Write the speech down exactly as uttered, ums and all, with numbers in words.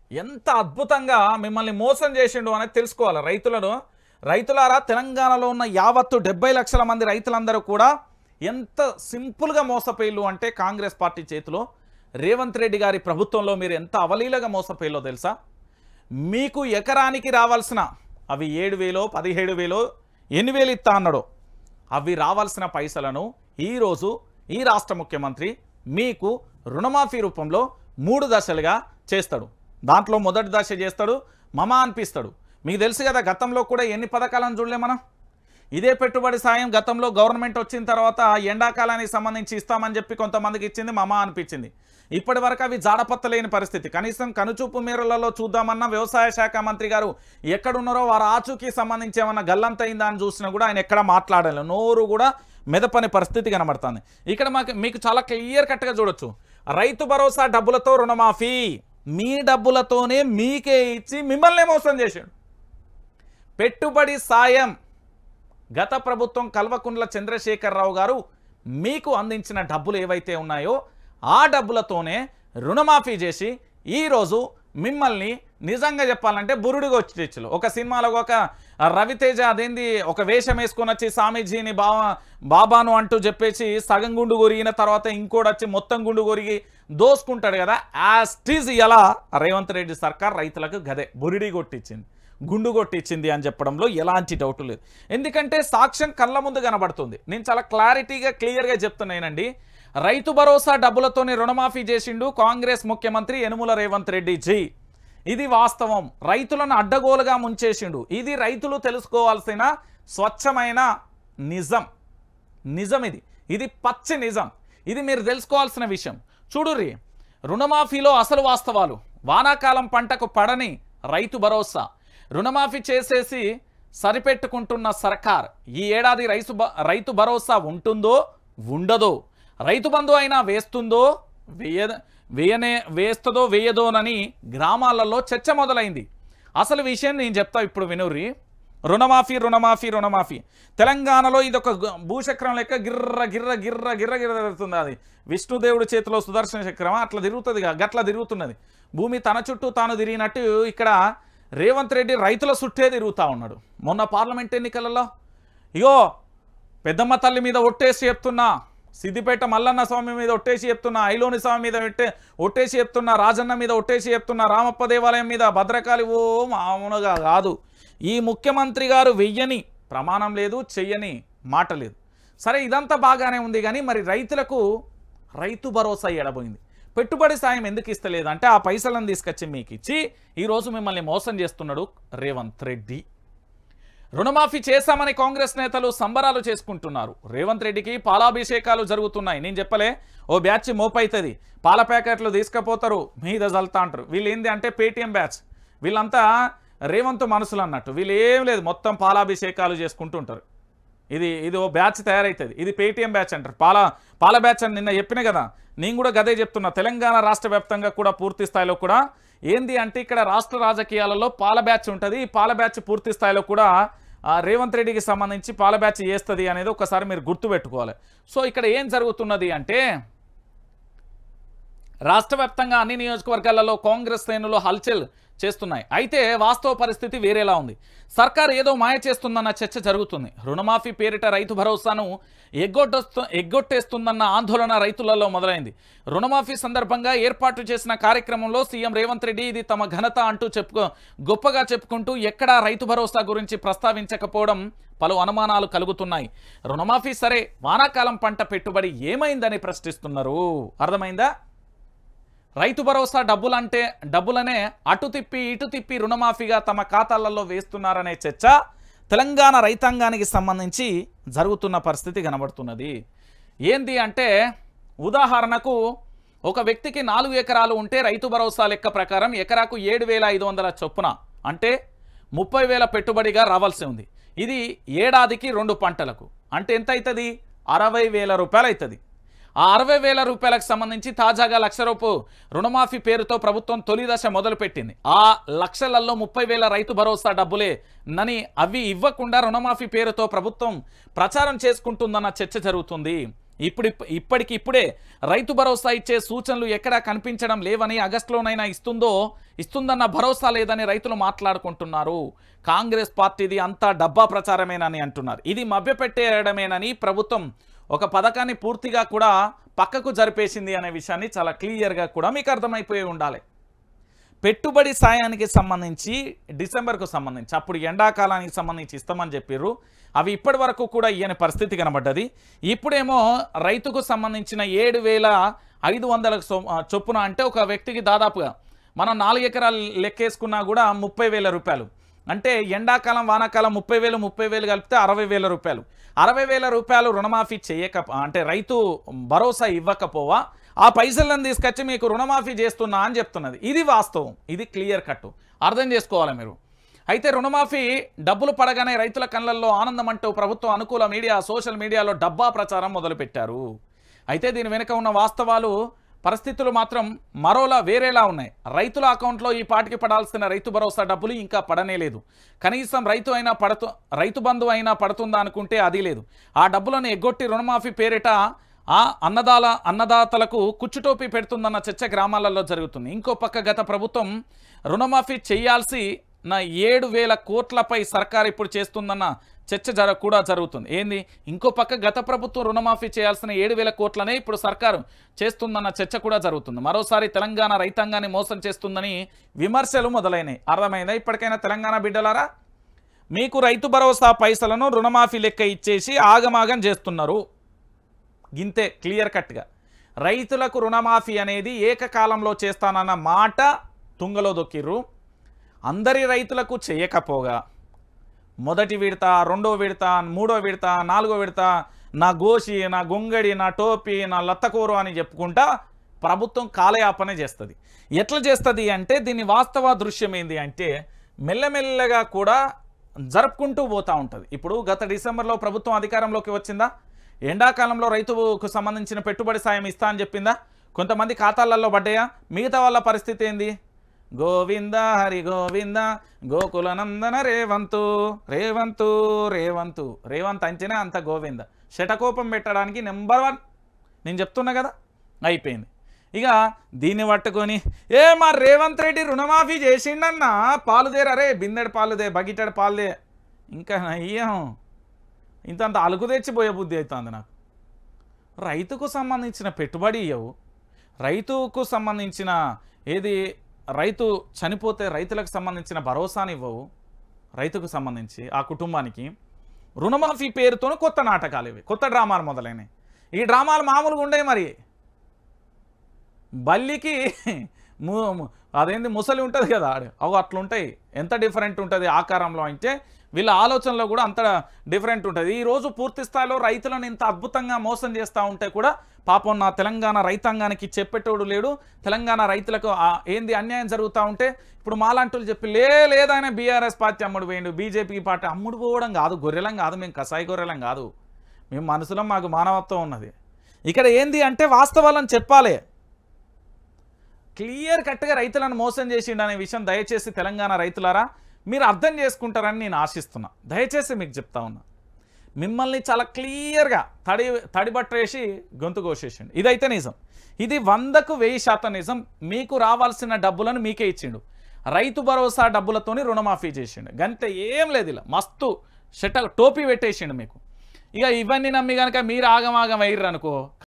ఎంత అద్భుతంగా మిమ్మల్ని మోసం చేసిండు అనేది తెలుసుకోవాలి రైతులను. రైతులారా, తెలంగాణలో ఉన్న యావత్తు డెబ్బై లక్షల మంది రైతులందరూ కూడా ఎంత సింపుల్గా మోసపోయిల్లు అంటే కాంగ్రెస్ పార్టీ చేతిలో, రేవంత్ రెడ్డి గారి ప్రభుత్వంలో మీరు ఎంత అవలీలగా మోసపోయిల్లో తెలుసా? మీకు ఎకరానికి రావాల్సిన అవి ఏడు వేలో పదిహేడు వేలో ఎన్ని వేలు ఇస్తా అన్నాడో అవి రావాల్సిన పైసలను ఈరోజు ఈ రాష్ట్ర ముఖ్యమంత్రి మీకు రుణమాఫీ రూపంలో మూడు దశలుగా చేస్తాడు. దాంట్లో మొదటి దశ చేస్తాడు, మమా అనిపిస్తాడు. మీకు తెలుసు కదా, గతంలో కూడా ఎన్ని పథకాలను చూడలే మనం. ఇదే పెట్టుబడి సాయం గతంలో గవర్నమెంట్ వచ్చిన తర్వాత ఎండాకాలానికి సంబంధించి ఇస్తామని చెప్పి కొంతమందికి ఇచ్చింది, మమా అనిపించింది. ఇప్పటి వరకు అవి జాడపత్తలేని పరిస్థితి. కనీసం కనుచూపు మేరలలో చూద్దామన్నా వ్యవసాయ శాఖ మంత్రి గారు ఎక్కడున్నారో వారు ఆచూకీ సంబంధించి ఏమన్నా గల్లంతయిందా అని చూసినా కూడా ఆయన ఎక్కడ మాట్లాడలేదు, నోరు కూడా మెదపని పరిస్థితి కనబడుతుంది. ఇక్కడ మాకు మీకు చాలా క్లియర్ కట్గా చూడొచ్చు. రైతు భరోసా డబ్బులతో రుణమాఫీ, మీ డబ్బులతోనే మీకే ఇచ్చి మిమ్మల్ని మోసం చేశాడు. పెట్టుబడి సాయం గత ప్రభుత్వం కల్వకుంట్ల చంద్రశేఖరరావు గారు మీకు అందించిన డబ్బులు ఏవైతే ఉన్నాయో ఆ డబ్బులతోనే రుణమాఫీ చేసి ఈరోజు మిమ్మల్ని నిజంగా చెప్పాలంటే బురుడిగా వచ్చి తెచ్చులు. ఒక సినిమాలో ఒక రవితేజ అదేంది ఒక వేషం వేసుకొని వచ్చి స్వామీజీని బాబా బాబాను అంటూ చెప్పేసి సగం గుండు కొరిగిన తర్వాత ఇంకోటి వచ్చి మొత్తం గుండు కొరిగి దోసుకుంటాడు కదా, యాస్టీజ్ ఇలా రేవంత్ రెడ్డి సర్కార్ రైతులకు గదే బురిడి కొట్టించింది, గుండు కొట్టించింది అని చెప్పడంలో ఎలాంటి డౌట్ లేదు. ఎందుకంటే సాక్ష్యం కళ్ళ ముందు కనబడుతుంది. నేను చాలా క్లారిటీగా క్లియర్గా చెప్తున్నానండి. రైతు భరోసా డబ్బులతోనే రుణమాఫీ చేసిండు కాంగ్రెస్ ముఖ్యమంత్రి యనుమల రేవంత్ రెడ్డి జీ. ఇది వాస్తవం. రైతులను అడ్డగోలుగా ముంచేసిండు. ఇది రైతులు తెలుసుకోవాల్సిన స్వచ్ఛమైన నిజం. నిజం ఇది ఇది పచ్చి నిజం. ఇది మీరు తెలుసుకోవాల్సిన విషయం. చూడుర్రి, రుణమాఫీలో అసలు వాస్తవాలు. వానాకాలం పంటకు పడని రైతు భరోసా రుణమాఫీ చేసేసి సరిపెట్టుకుంటున్న సర్కార్ ఈ ఏడాది రైతు రైతు భరోసా ఉంటుందో ఉండదో, రైతు బంధు అయినా వేస్తుందో వేయ వేయనే వేస్తుందో వేయదోనని గ్రామాలలో చర్చ మొదలైంది. అసలు విషయం నేను చెప్తా ఇప్పుడు వినుర్రి. రుణమాఫీ రుణమాఫీ రుణమాఫీ తెలంగాణలో ఇది ఒక భూచక్రం లెక్క గిర్ర గిర్ర గిర్ర గిర్ర గిర్ర తిరుగుతుంది. అది విష్ణుదేవుడి చేతిలో సుదర్శన చక్రమా అట్లా తిరుగుతుంది, గట్లా తిరుగుతున్నది. భూమి తన చుట్టూ తాను తిరిగినట్టు ఇక్కడ రేవంత్ రెడ్డి రైతుల చుట్టే తిరుగుతూ ఉన్నాడు. మొన్న పార్లమెంట్ ఎన్నికలలో ఇగో పెద్దమ్మ తల్లి మీద ఒట్టేసి చెప్తున్నా, సిద్దిపేట మల్లన్న స్వామి మీద ఒట్టేసి చెప్తున్నా, ఐలోని స్వామి మీద పెట్టే ఒట్టేసి చెప్తున్నా, రాజన్న మీద ఒట్టేసి చెప్తున్నా, రామప్ప దేవాలయం మీద, భద్రకాళి ఓ మామూలుగా కాదు. ఈ ముఖ్యమంత్రి గారు వెయ్యని ప్రమాణం లేదు, చెయ్యని మాట లేదు. సరే, ఇదంతా బాగానే ఉంది కానీ మరి రైతులకు రైతు భరోసా ఎడబోయింది. పెట్టుబడి సాయం ఎందుకు ఇస్తలేదు అంటే ఆ పైసలను తీసుకొచ్చి మీకు ఇచ్చి ఈరోజు మిమ్మల్ని మోసం చేస్తున్నాడు రేవంత్ రెడ్డి. రుణమాఫీ చేశామని కాంగ్రెస్ నేతలు సంబరాలు చేసుకుంటున్నారు. రేవంత్ రెడ్డికి పాలాభిషేకాలు జరుగుతున్నాయి. నేను చెప్పలే, ఓ బ్యాచ్ మోపైతుంది, పాల ప్యాకెట్లు తీసుకుపోతారు, మీద జల్తా అంటారు. వీళ్ళు ఏంది అంటే పేటీఎం బ్యాచ్. వీళ్ళంతా రేవంత్ మనసులు అన్నట్టు. వీళ్ళు ఏం లేదు, మొత్తం పాలాభిషేకాలు చేసుకుంటుంటారు. ఇది ఇది ఓ బ్యాచ్ తయారవుతుంది. ఇది పేటీఎం బ్యాచ్ అంటారు. పాల పాల బ్యాచ్ అని నిన్న చెప్పిన కదా, నేను కూడా గదే చెప్తున్నా. తెలంగాణ రాష్ట్ర వ్యాప్తంగా కూడా పూర్తి స్థాయిలో కూడా ఏంది అంటే ఇక్కడ రాష్ట్ర రాజకీయాలలో పాల బ్యాచ్ ఉంటుంది. ఈ పాల బ్యాచ్ పూర్తి స్థాయిలో కూడా రేవంత్ రెడ్డికి సంబంధించి పాల బ్యాచ్ చేస్తుంది అనేది ఒకసారి మీరు గుర్తుపెట్టుకోవాలి. సో ఇక్కడ ఏం జరుగుతున్నది అంటే రాష్ట్ర వ్యాప్తంగా అన్ని నియోజకవర్గాలలో కాంగ్రెస్ శ్రేణులు హల్చల్ చేస్తున్నాయి. అయితే వాస్తవ పరిస్థితి వేరేలా ఉంది. సర్కార్ ఏదో మాయ చేస్తుందన్న చర్చ జరుగుతుంది. రుణమాఫీ పేరిట రైతు భరోసాను ఎగ్గొట్టేస్తు ఎగ్గొట్టేస్తుందన్న ఆందోళన రైతులలో మొదలైంది. రుణమాఫీ సందర్భంగా ఏర్పాటు చేసిన కార్యక్రమంలో సీఎం రేవంత్ రెడ్డి ఇది తమ ఘనత అంటూ చెప్పుకో గొప్పగా చెప్పుకుంటూ ఎక్కడా రైతు భరోసా గురించి ప్రస్తావించకపోవడం పలు అనుమానాలు కలుగుతున్నాయి. రుణమాఫీ సరే, వానాకాలం పంట పెట్టుబడి ఏమైందని ప్రశ్నిస్తున్నారు. అర్థమైందా? రైతు భరోసా డబ్బులంటే డబ్బులనే అటు తిప్పి ఇటు తిప్పి రుణమాఫీగా తమ ఖాతాలలో వేస్తున్నారనే చర్చ తెలంగాణ రైతాంగానికి సంబంధించి జరుగుతున్న పరిస్థితి కనబడుతున్నది. ఏంది అంటే ఉదాహరణకు ఒక వ్యక్తికి నాలుగు ఎకరాలు ఉంటే రైతు భరోసా లెక్క ప్రకారం ఎకరాకు ఏడు వేల ఐదు వందల చొప్పున అంటే ముప్పై వేల పెట్టుబడిగా రావాల్సి ఉంది. ఇది ఏడాదికి రెండు పంటలకు అంటే ఎంత అవుతుంది? అరవై వేల రూపాయలు అవుతుంది. ఆ అరవై వేల రూపాయలకు సంబంధించి తాజాగా లక్ష రూపు రుణమాఫీ పేరుతో ప్రభుత్వం తొలి దశ మొదలుపెట్టింది. ఆ లక్షలలో ముప్పై వేల రైతు భరోసా డబ్బులే నని అవి ఇవ్వకుండా రుణమాఫీ పేరుతో ప్రభుత్వం ప్రచారం చేసుకుంటుందన్న చర్చ జరుగుతుంది. ఇప్పుడు ఇప్పటికి ఇప్పుడే రైతు భరోసా ఇచ్చే సూచనలు ఎక్కడా కనిపించడం లేవని, ఆగస్టులోనైనా ఇస్తుందో ఇస్తుందన్న భరోసా లేదని రైతులు మాట్లాడుకుంటున్నారు. కాంగ్రెస్ పార్టీది అంతా డబ్బా ప్రచారమేనని అంటున్నారు. ఇది మభ్యపెట్టేయడమేనని ప్రభుత్వం ఒక పథకాన్ని పూర్తిగా కూడా పక్కకు జరిపేసింది అనే విషయాన్ని చాలా క్లియర్గా కూడా మీకు అర్థమైపోయి ఉండాలి. పెట్టుబడి సాయానికి సంబంధించి డిసెంబర్కు సంబంధించి అప్పుడు ఎండాకాలానికి సంబంధించి ఇస్తామని చెప్పారు. అవి ఇప్పటి వరకు కూడా ఇయ్యని పరిస్థితి కనబడ్డది. ఇప్పుడేమో రైతుకు సంబంధించిన ఏడు వేల ఐదు వందల చొప్పున అంటే ఒక వ్యక్తికి దాదాపుగా మనం నాలుగు ఎకరాలు లెక్కేసుకున్నా కూడా ముప్పై వేల రూపాయలు అంటే ఎండాకాలం వానాకాలం ముప్పై వేలు ముప్పై వేలు కలిపితే అరవై వేల రూపాయలు అరవై వేల రూపాయలు రుణమాఫీ చేయక అంటే రైతు భరోసా ఇవ్వకపోవా ఆ పైసలను తీసుకొచ్చి మీకు రుణమాఫీ చేస్తున్నా అని చెప్తున్నది. ఇది వాస్తవం, ఇది క్లియర్ కట్టు అర్థం చేసుకోవాలి మీరు. అయితే రుణమాఫీ డబ్బులు పడగానే రైతుల కళ్ళల్లో ఆనందం అంటూ ప్రభుత్వం అనుకూల మీడియా సోషల్ మీడియాలో డబ్బా ప్రచారం మొదలుపెట్టారు. అయితే దీని వెనుక ఉన్న వాస్తవాలు పరిస్థితులు మాత్రం మరోలా వేరేలా ఉన్నాయి. రైతుల అకౌంట్లో ఈ పాటికి పడాల్సిన రైతు భరోసా డబ్బులు ఇంకా పడనే లేదు. కనీసం రైతు అయినా పడుతు రైతు బంధు అయినా పడుతుందా అనుకుంటే అది లేదు. ఆ డబ్బులను ఎగ్గొట్టి రుణమాఫీ పేరిట ఆ అన్నదాల అన్నదాతలకు కుచ్చుటోపీ పెడుతుందన్న చర్చ గ్రామాలలో జరుగుతుంది. ఇంకో పక్క గత ప్రభుత్వం రుణమాఫీ చేయాల్సి నా ఏడు వేల కోట్లపై సర్కార్ ఇప్పుడు చేస్తుందన్న చర్చ జర కూడా జరుగుతుంది. ఏంది ఇంకో పక్క గత ప్రభుత్వం రుణమాఫీ చేయాల్సిన ఏడు వేల కోట్లనే ఇప్పుడు సర్కారు చేస్తుందన్న చర్చ కూడా జరుగుతుంది. మరోసారి తెలంగాణ రైతాంగాన్ని మోసం చేస్తుందని విమర్శలు మొదలైనాయి. అర్థమైందా ఇప్పటికైనా తెలంగాణ బిడ్డలారా? మీకు రైతు భరోసా పైసలను రుణమాఫీ లెక్క ఇచ్చేసి ఆగమాగం చేస్తున్నారు. గింతే క్లియర్ కట్గా రైతులకు రుణమాఫీ అనేది ఏకకాలంలో చేస్తానన్న మాట తుంగలో దొక్కిర్రు. అందరి రైతులకు చేయకపోగా మొదటి విడత రెండో విడత మూడో విడత నాలుగో విడత నా గోషి నా గొంగడి నా టోపీ నా లత్తకూరు అని చెప్పుకుంటా ప్రభుత్వం కాలయాపన చేస్తుంది. ఎట్లా చేస్తుంది అంటే దీని వాస్తవ దృశ్యం ఏంది అంటే మెల్లమెల్లగా కూడా జరుపుకుంటూ పోతూ ఉంటుంది. ఇప్పుడు గత డిసెంబర్లో ప్రభుత్వం అధికారంలోకి వచ్చిందా? ఎండాకాలంలో రైతుకు సంబంధించిన పెట్టుబడి సాయం ఇస్తా అని చెప్పిందా? కొంతమంది ఖాతాలలో పడ్డాయా? మిగతా వాళ్ళ పరిస్థితి ఏంది? గోవింద హరి గోవింద గోకులనందన రేవంతు రేవంతు రేవంతు రేవంత్ అంచనే అంత గోవింద. శటకోపం పెట్టడానికి నెంబర్ వన్ నేను చెప్తున్నా కదా. అయిపోయింది. ఇక దీన్ని పట్టుకొని ఏ మా రేవంత్ రెడ్డి రుణమాఫీ చేసిండన్నా పాలుదేరా రే బిందెడు పాలుదే బగిటెడు పాలుదే ఇంకా అయ్యాం ఇంతంత అలుకు తెచ్చిపోయే బుద్ధి అవుతుంది నాకు. రైతుకు సంబంధించిన పెట్టుబడి ఇవ్వవు, రైతుకు సంబంధించిన ఏది రైతు చనిపోతే రైతులకు సంబంధించిన భరోసాని ఇవ్వవు, రైతుకు సంబంధించి ఆ కుటుంబానికి రుణమాఫీ పేరుతో కొత్త నాటకాలు ఇవి కొత్త డ్రామాలు మొదలైనవి. ఈ డ్రామాలు మామూలుగా ఉండే మరి బల్లికి అదేంది ముసలి ఉంటుంది కదా అవి అట్లుంటాయి. ఎంత డిఫరెంట్ ఉంటుంది ఆకారంలో అంటే వీళ్ళ ఆలోచనలో కూడా అంత డిఫరెంట్ ఉంటుంది. ఈరోజు పూర్తి స్థాయిలో రైతులను ఇంత అద్భుతంగా మోసం చేస్తూ ఉంటే కూడా పాపం నా తెలంగాణ రైతాంగానికి చెప్పేటోడు లేడు. తెలంగాణ రైతులకు ఏంది అన్యాయం జరుగుతూ ఉంటే ఇప్పుడు మాలాంటి చెప్పి లే లేదైనా బీఆర్ఎస్ పార్టీ అమ్ముడు పోయిండు, బీజేపీ పార్టీ అమ్ముడు పోవడం కాదు, గొర్రెలం కాదు, మేము కసాయి గొర్రెలం కాదు, మేము మనసులో మాకు మానవత్వం ఉన్నది. ఇక్కడ ఏంది అంటే వాస్తవాలను చెప్పాలి. క్లియర్ కట్గా రైతులను మోసం చేసిండు అనే విషయం దయచేసి తెలంగాణ రైతులారా మీరు అర్థం చేసుకుంటారని నేను ఆశిస్తున్నా. దయచేసి మీకు చెప్తా ఉన్నా, మిమ్మల్ని చాలా క్లియర్గా తడి తడిబట్టేసి గొంతు కోసేసిండు. ఇదైతే నిజం, ఇది వందకు వెయ్యి శాతం నిజం. మీకు రావాల్సిన డబ్బులను మీకే ఇచ్చిండు. రైతు భరోసా డబ్బులతోని రుణమాఫీ చేసిండు, గంతే, ఏం లేదు. ఇలా మస్తు షెట టోపీ పెట్టేసిండు మీకు. ఇక ఇవన్నీ నమ్మి కనుక మీరు ఆగమాగం అయ్యారు అనుకో